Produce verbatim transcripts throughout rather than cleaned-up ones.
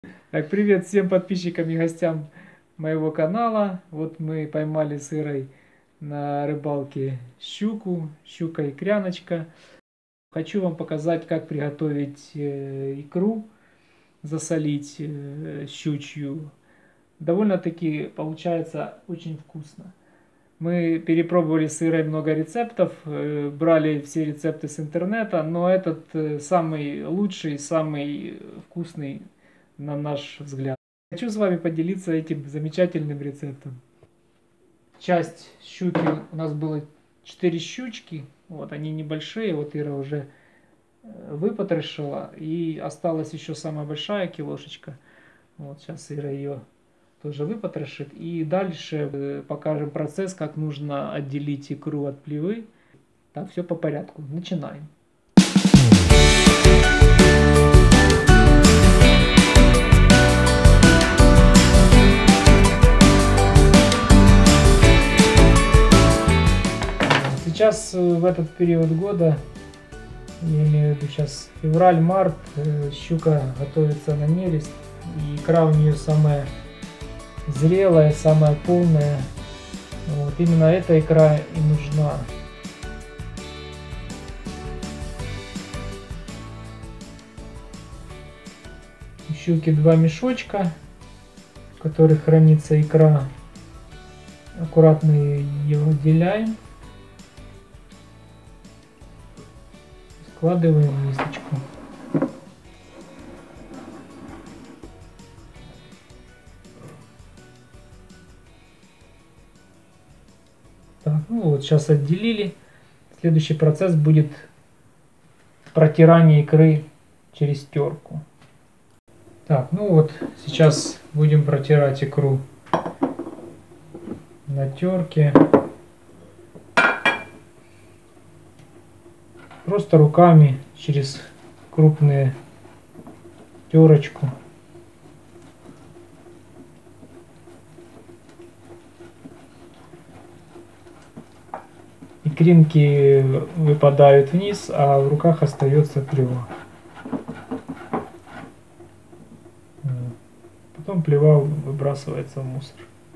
Так, привет всем подписчикам и гостям моего канала. Вот мы поймали с Ирой на рыбалке щуку, щука и кряночка. Хочу вам показать, как приготовить э, икру, засолить э, щучью. Довольно-таки получается очень вкусно. Мы перепробовали с Ирой много рецептов, э, брали все рецепты с интернета, но этот э, самый лучший, самый вкусный на наш взгляд. Хочу с вами поделиться этим замечательным рецептом. Часть щуки, у нас было четыре щучки, вот они небольшие, вот Ира уже выпотрошила, и осталась еще самая большая килошечка. Вот сейчас Ира ее тоже выпотрошит. И дальше покажем процесс, как нужно отделить икру от плевы. Так, все по порядку. Начинаем. Сейчас в этот период года, я имею в виду сейчас февраль-март, щука готовится на нерест, и икра у нее самая зрелая, самая полная. Вот именно эта икра и нужна. У щуки два мешочка, в которых хранится икра. Аккуратно ее выделяем. Складываем в мисочку. Так, ну вот сейчас отделили. Следующий процесс будет протирание икры через терку. Так, ну вот сейчас будем протирать икру на терке. Просто руками через крупную терочку. Икринки выпадают вниз, а в руках остается плева. Потом плева выбрасывается в мусор.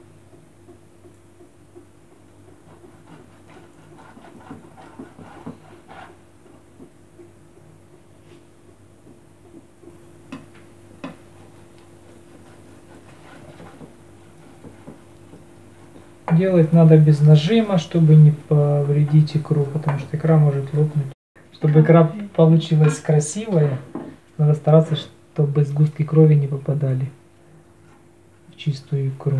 Делать надо без нажима, чтобы не повредить икру, потому что икра может лопнуть. Чтобы икра получилась красивая, надо стараться, чтобы сгустки крови не попадали в чистую икру.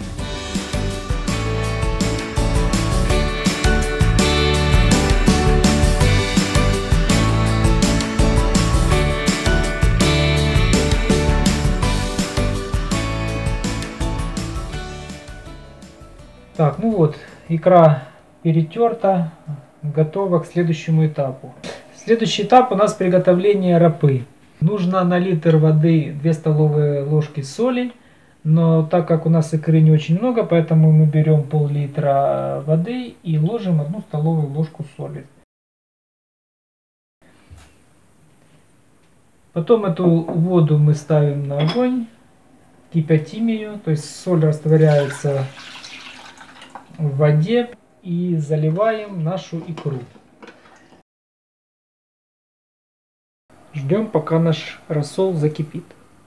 Так, ну вот, икра перетерта, готова к следующему этапу. Следующий этап у нас приготовление рапы. Нужно на литр воды две столовые ложки соли, но так как у нас икры не очень много, поэтому мы берем пол-литра воды и ложим одну столовую ложку соли. Потом эту воду мы ставим на огонь, кипятим ее, то есть соль растворяется в воде, и заливаем нашу икру. Ждем, пока наш рассол закипит.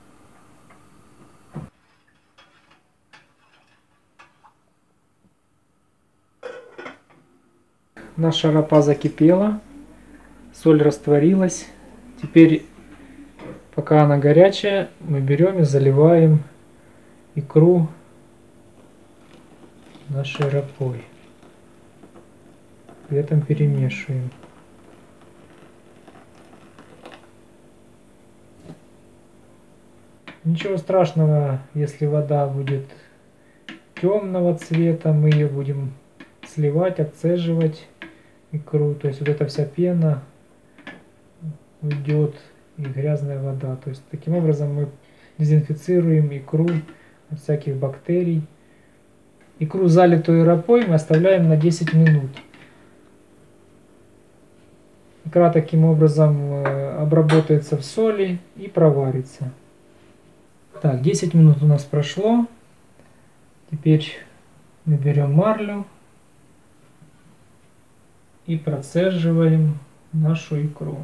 Наша рапа закипела, соль растворилась. Теперь, пока она горячая, мы берем и заливаем икру нашей рапой. При этом перемешиваем. Ничего страшного, если вода будет темного цвета, мы ее будем сливать, отцеживать икру. То есть вот эта вся пена уйдет и грязная вода. То есть таким образом мы дезинфицируем икру от всяких бактерий. Икру, залитую рапой, мы оставляем на десять минут. Икра таким образом обработается в соли и проварится. Так, десять минут у нас прошло. Теперь мы берем марлю и процеживаем нашу икру.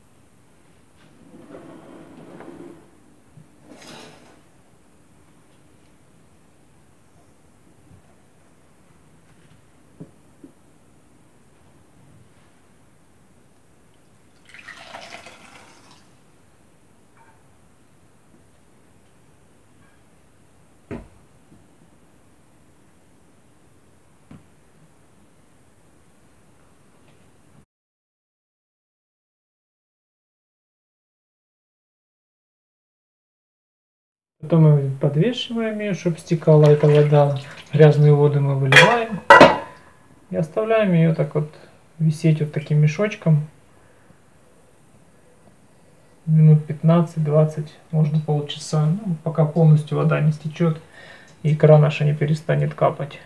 Потом мы подвешиваем ее, чтобы стекала эта вода. Грязную воду мы выливаем. И оставляем ее так вот висеть вот таким мешочком. Минут пятнадцать-двадцать, можно полчаса. Ну, пока полностью вода не стечет и икра наша не перестанет капать.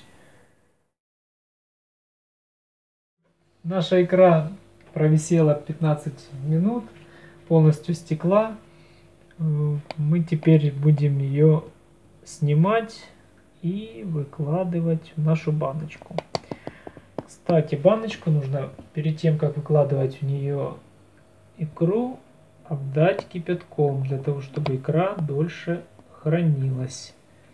Наша икра провисела пятнадцать минут, полностью стекла. Мы теперь будем ее снимать и выкладывать в нашу баночку. Кстати, баночку нужно перед тем, как выкладывать в нее икру, обдать кипятком, для того, чтобы икра дольше хранилась.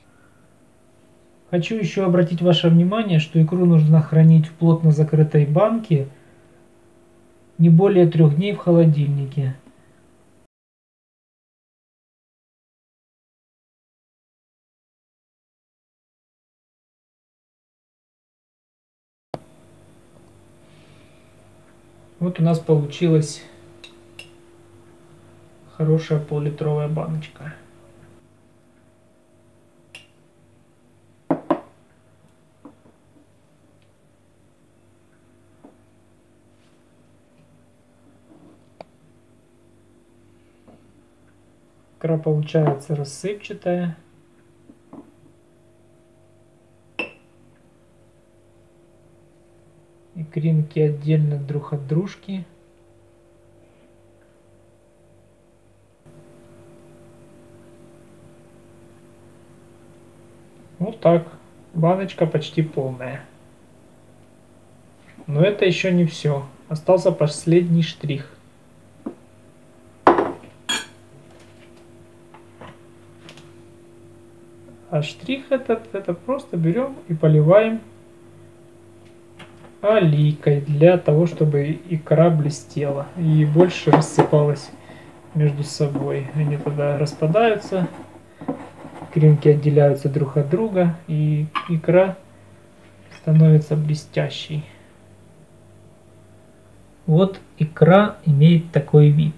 Хочу еще обратить ваше внимание, что икру нужно хранить в плотно закрытой банке не более трех дней в холодильнике. Вот у нас получилась хорошая пол-литровая баночка. Икра получается рассыпчатая. Икринки отдельно друг от дружки. Вот так. Баночка почти полная. Но это еще не все. Остался последний штрих. А штрих этот, это просто берем и поливаем олейкой для того, чтобы икра блестела и больше рассыпалась между собой. Они тогда распадаются, икринки отделяются друг от друга, и икра становится блестящей. Вот икра имеет такой вид.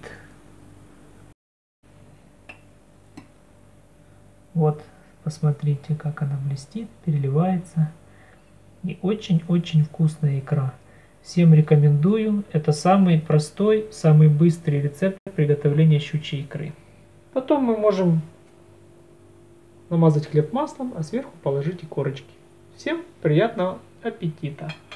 Вот, посмотрите, как она блестит, переливается. И очень-очень вкусная икра. Всем рекомендую. Это самый простой, самый быстрый рецепт приготовления щучьей икры. Потом мы можем намазать хлеб маслом, а сверху положить и корочки. Всем приятного аппетита!